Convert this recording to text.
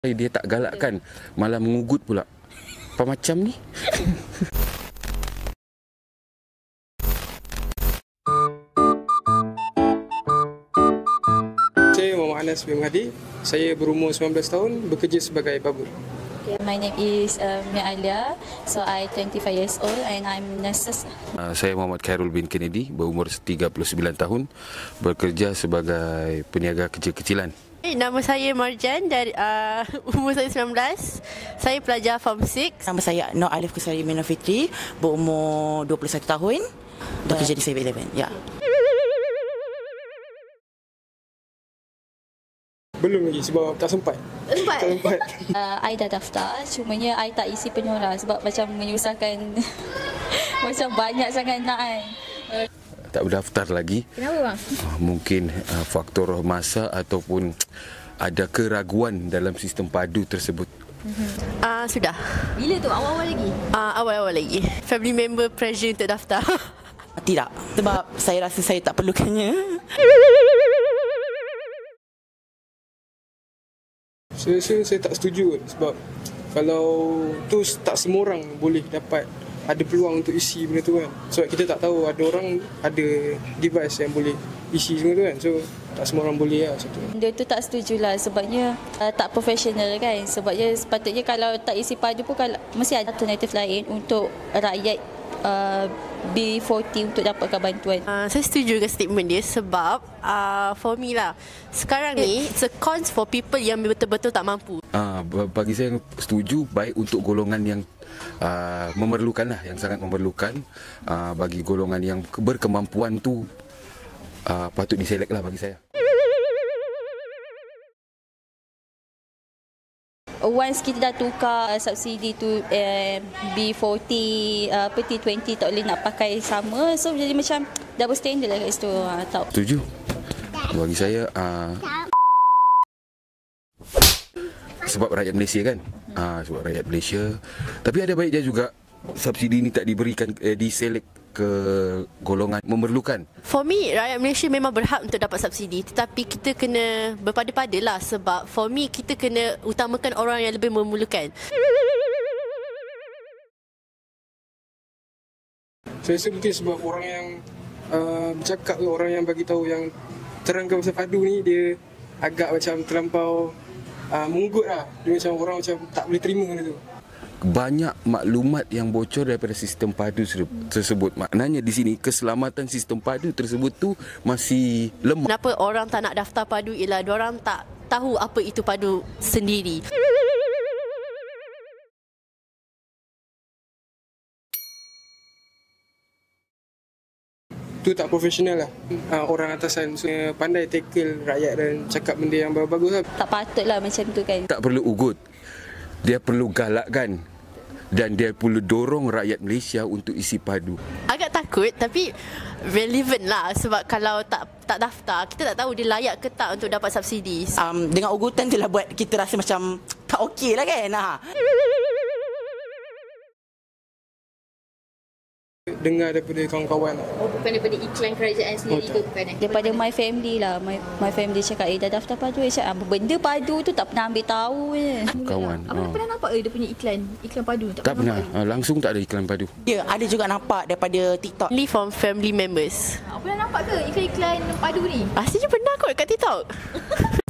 Dia tak galakkan, malah mengugut pula. Apa macam ni? Saya Muhammad Anas bin Hadi. Saya berumur 19 tahun, bekerja sebagai barber. Okay, my name is Mia Alia. So I 25 years old and I'm nurses. Saya Muhammad Khairul bin Kennedy, berumur 39 tahun, bekerja sebagai peniaga kecil-kecilan. Nama saya Marjan, dari umur saya 19. Saya pelajar Form 6. Nama saya Nur Alif Kusari Mina Fitri, berumur 21 tahun, bekerja di 7-Eleven. Ya. Belum lagi sebab tak sempat. Tak sempat. I dah daftar, cumanya I tak isi penyuara sebab macam menyusahkan. Macam banyak sangat nak kan. Tak berdaftar lagi. Kenapa bang? Mungkin faktor masa ataupun ada keraguan dalam sistem padu tersebut. Sudah. Bila tu? Awal-awal lagi? Awal-awal lagi. Family member pressure untuk daftar. Tidak, sebab saya rasa saya tak perlukannya. Saya tak setuju sebab kalau tu tak semua orang boleh dapat ada peluang untuk isi benda tu kan. Sebab kita tak tahu ada orang ada device yang boleh isi semua tu kan. So tak semua orang boleh lah macam tu. Dia tu tak setujulah sebabnya tak profesional kan. Sebabnya sepatutnya kalau tak isi padu pun mesti ada alternatif lain untuk rakyat B40 untuk dapatkan bantuan. Saya setuju dengan statement dia sebab for me lah, sekarang ni it's a cons for people yang betul-betul tak mampu. Bagi saya setuju, baik untuk golongan yang memerlukan lah, yang sangat memerlukan. Bagi golongan yang berkemampuan tu patut diselect lah bagi saya. Once kita dah tukar subsidi tu B40 T20 tak boleh nak pakai sama, so jadi macam double standard lah kat situ. Tak Setuju. Bagi saya sebab rakyat Malaysia kan. Sebab rakyat Malaysia. Tapi ada baiknya juga subsidi ni tak diberikan diselect ke golongan memerlukan. For me, rakyat Malaysia memang berhak untuk dapat subsidi, tetapi kita kena berpada-pada lah sebab for me, kita kena utamakan orang yang lebih memerlukan. Saya rasa mungkin sebab orang yang bercakap tu, orang yang bagi tahu yang terangkan pasal padu ni, dia agak macam terlampau menggut lah. Dia macam orang macam tak boleh terima benda tu. Banyak maklumat yang bocor daripada sistem padu tersebut. Maknanya di sini keselamatan sistem padu tersebut tu masih lemah. Kenapa orang tak nak daftar padu ialah diorang tak tahu apa itu padu sendiri. Tu tak profesional lah. Orang atasan pandai tackle rakyat dan cakap benda yang bagus lah. tak patut lah macam tu kan. Tak perlu ugut. Dia perlu galakkan. Dan dia perlu dorong rakyat Malaysia untuk isi padu. Agak takut tapi relevant lah sebab kalau tak daftar, kita tak tahu dia layak ke tak untuk dapat subsidi. Dengan ugutan tu lah buat kita rasa macam tak okey lah kan. Dengar daripada kawan-kawan. Bukan daripada iklan kerajaan sendiri ke bukan? Daripada my family lah. My family cakap, dah daftar padu. Saya cakap, benda padu tu tak pernah ambil tahu je. Kawan. Abang pernah nampak dia punya iklan padu? Tak pernah. Langsung tak ada iklan padu. Ya, ada juga nampak daripada TikTok. Only from family members. Pernah nampak ke iklan-iklan padu ni? Pastinya pernah kot kat TikTok.